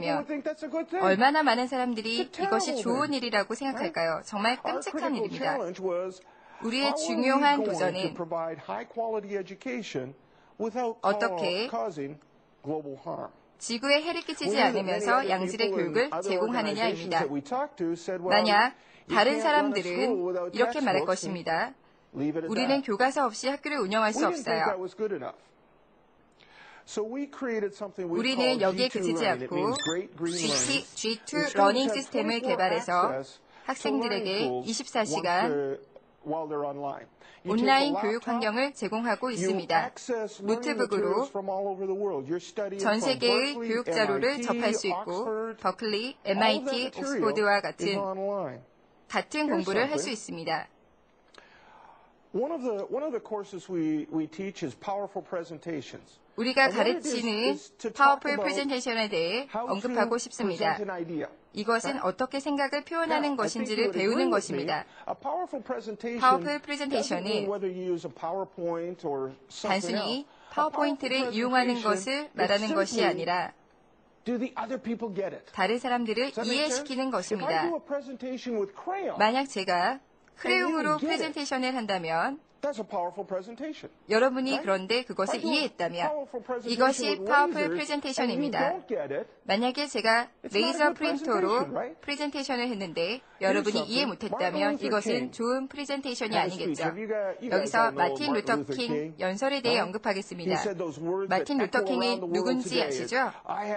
한다면 얼마나 많은 사람들이 이것이 좋은 일이라고 생각할까요? 정말 끔찍한 일입니다. 우리의 중요한 도전은 어떻게 지구에 해를 끼치지 않으면서 양질의 교육을 제공하느냐입니다. 만약 다른 사람들은 이렇게 말할 것입니다. 우리는 교과서 없이 학교를 운영할 수 없어요. 우리는 여기에 그치지 않고 G2 러닝 시스템을 개발해서 학생들에게 24시간 온라인 교육 환경을 제공하고 있습니다. 노트북으로 전 세계의 교육 자료를 접할 수 있고 버클리, MIT, 옥스포드와 같은 공부를 할 수 있습니다. 우리가 가르치는 파워풀 프레젠테이션에 대해 언급하고 싶습니다. 이것은 어떻게 생각을 표현하는 것인지를 배우는 것입니다. 파워풀 프레젠테이션은 단순히 파워포인트를 이용하는 것을 말하는 것이 아니라 다른 사람들을 이해시키는 것입니다. 만약 제가 크레용으로 프레젠테이션을 한다면 여러분이 그런데 그것을 이해했다면 이것이 파워풀 프레젠테이션입니다. 만약에 제가 레이저 프린터로 프레젠테이션을 했는데 여러분이 이해 못했다면 이것은 좋은 프레젠테이션이 아니겠죠. 여기서 마틴 루터 킹 연설에 대해 언급하겠습니다. 마틴 루터 킹이 누군지 아시죠?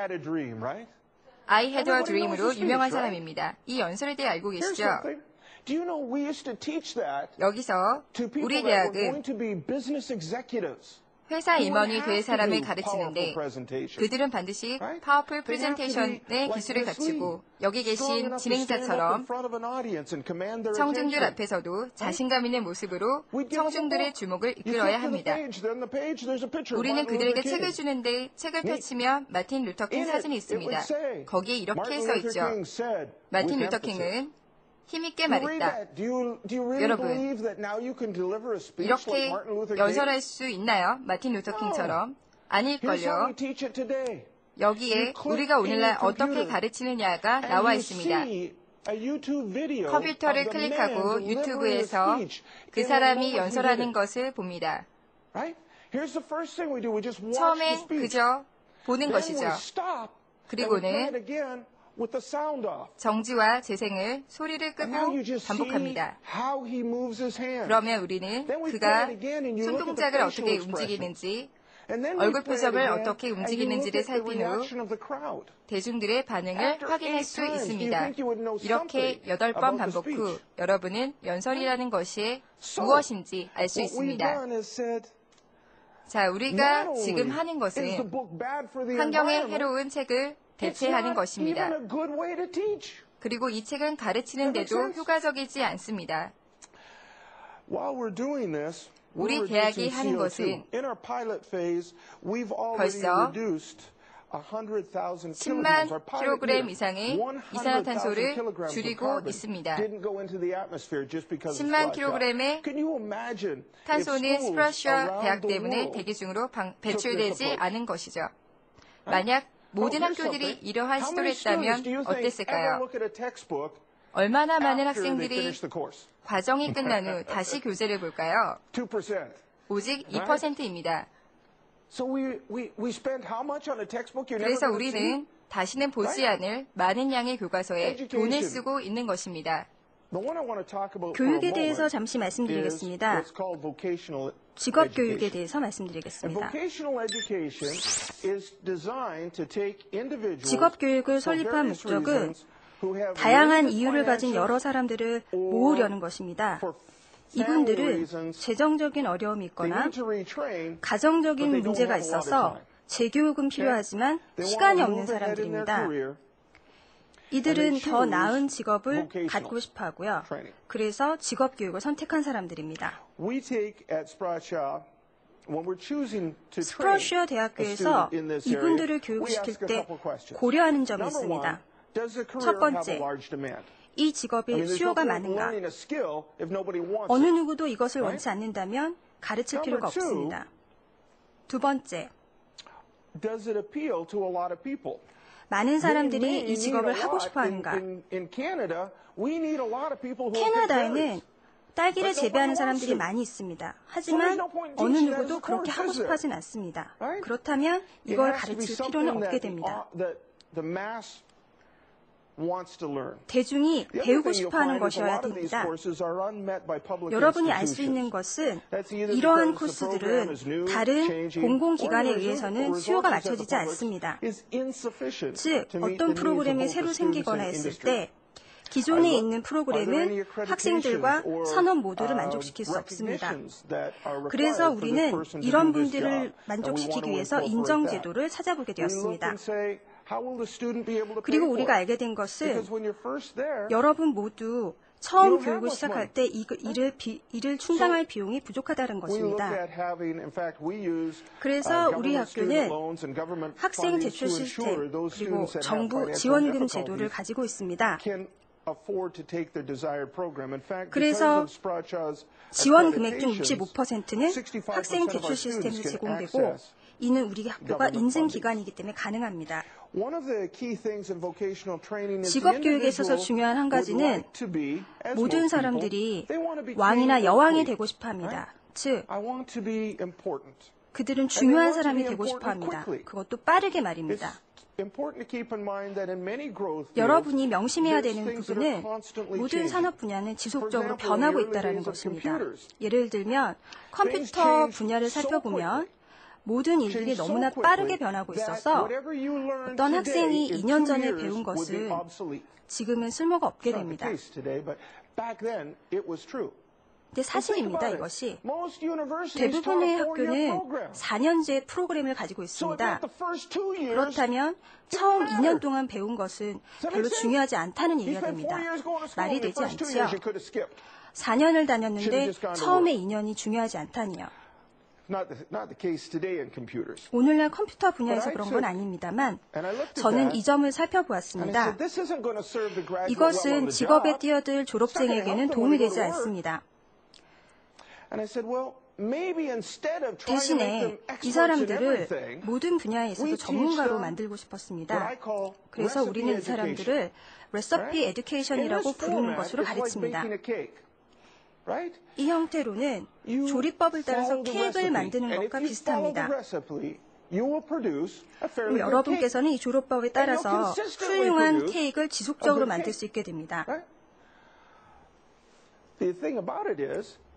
I had a dream으로 유명한 사람입니다. 이 연설에 대해 알고 계시죠? 여기서 우리 대학은 회사 임원이 될 사람을 가르치는데 그들은 반드시 파워풀 프레젠테이션의 기술을 갖추고 여기 계신 진행자처럼 청중들 앞에서도 자신감 있는 모습으로 청중들의 주목을 이끌어야 합니다. 우리는 그들에게 책을 주는데 책을 펼치면 마틴 루터 킹 사진이 있습니다. 거기에 이렇게 써 있죠. 마틴 루터 킹은 힘있게 말했다. 여러분, 이렇게 연설할 수 있나요? 마틴 루터킹처럼? 아닐걸요. 여기에 우리가 오늘날 어떻게 가르치느냐가 나와 있습니다. 컴퓨터를 클릭하고 유튜브에서 그 사람이 연설하는 것을 봅니다. 처음엔 그저 보는 것이죠. 그리고는 정지와 재생을 소리를 끄고 반복합니다. 그러면 우리는 그가 손 동작을 어떻게 움직이는지, 얼굴 표정을 어떻게 움직이는지를 살핀 후 대중들의 반응을 확인할 수 있습니다. 이렇게 8번 반복 후 여러분은 연설이라는 것이 무엇인지 알 수 있습니다. 자, 우리가 지금 하는 것은 환경에 해로운 책을 대체하는 것입니다. 그리고 이 책은 가르치는데도 효과적이지 않습니다. 우리 대학이 하는 것은 벌써 10만 킬로그램 이상의 이산화탄소를 줄이고 있습니다. 10만 킬로그램의 탄소는 스프라시아 대학 때문에 대기 중으로 배출되지 않은 것이죠. 만약 모든 학교들이 이러한 시도를 했다면 어땠을까요? 얼마나 많은 학생들이 과정이 끝난 후 다시 교재를 볼까요? 오직 2%입니다. 그래서 우리는 다시는 보지 않을 많은 양의 교과서에 돈을 쓰고 있는 것입니다. 교육에 대해서 잠시 말씀드리겠습니다. 직업교육에 대해서 말씀드리겠습니다. 직업교육을 설립한 목적은 다양한 이유를 가진 여러 사람들을 모으려는 것입니다. 이분들은 재정적인 어려움이 있거나 가정적인 문제가 있어서 재교육은 필요하지만 시간이 없는 사람들입니다. 이들은 더 나은 직업을 갖고 싶어 하고요. 그래서 직업교육을 선택한 사람들입니다. 스프러셔 대학교에서 이분들을 교육시킬 때 고려하는 점이 있습니다. 첫 번째, 이 직업에 수요가 많은가? 어느 누구도 이것을 원치 않는다면 가르칠 필요가 없습니다. 두 번째, 많은 사람들이 이 직업을 하고 싶어 하는가? 캐나다에는 딸기를 재배하는 사람들이 많이 있습니다. 하지만 어느 누구도 그렇게 하고 싶어 하진 않습니다. 그렇다면 이걸 가르칠 필요는 없게 됩니다. 대중이 배우고 싶어하는 것이어야 됩니다. 여러분이 알 수 있는 것은 이러한 코스들은 다른 공공기관에 의해서는 수요가 맞춰지지 않습니다. 즉, 어떤 프로그램이 새로 생기거나 했을 때 기존에 있는 프로그램은 학생들과 산업 모두를 만족시킬 수 없습니다. 그래서 우리는 이런 분들을 만족시키기 위해서 인정제도를 찾아보게 되었습니다. 그리고 우리가 알게 된 것은 여러분 모두 처음 교육을 시작할 때 이를 충당할 비용이 부족하다는 것입니다. 그래서 우리 학교는 학생 대출 시스템 그리고 정부 지원금 제도를 가지고 있습니다. 그래서 지원 금액 중 65%는 학생 대출 시스템이 제공되고 이는 우리 학교가 인증 기관이기 때문에 가능합니다. 직업 교육에 있어서 중요한 한 가지는 모든 사람들이 왕이나 여왕이 되고 싶어 합니다. 즉, 그들은 중요한 사람이 되고 싶어 합니다. 그것도 빠르게 말입니다. 여러분이 명심해야 되는 부분은 모든 산업 분야는 지속적으로 변하고 있다는 것입니다. 예를 들면 컴퓨터 분야를 살펴보면 모든 일들이 너무나 빠르게 변하고 있어서 어떤 학생이 2년 전에 배운 것은 지금은 쓸모가 없게 됩니다. 근데 사실입니다, 이것이. 대부분의 학교는 4년제 프로그램을 가지고 있습니다. 그렇다면 처음 2년 동안 배운 것은 별로 중요하지 않다는 얘기가 됩니다. 말이 되지 않죠. 4년을 다녔는데 처음에 2년이 중요하지 않다니요. 오늘날 컴퓨터 분야에서 그런 건 아닙니다만 저는 이 점을 살펴보았습니다. 이것은 직업에 뛰어들 졸업생에게는 도움이 되지 않습니다. 대신에 이 사람들을 모든 분야에 있어서 전문가로 만들고 싶었습니다. 그래서 우리는 이 사람들을 레시피 에듀케이션이라고 부르는 것으로 가르칩니다. 이 형태로는 조리법을 따라서 케이크를 만드는 것과 비슷합니다. 여러분께서는 이 조리법에 따라서 훌륭한 케이크를 지속적으로 만들 수 있게 됩니다.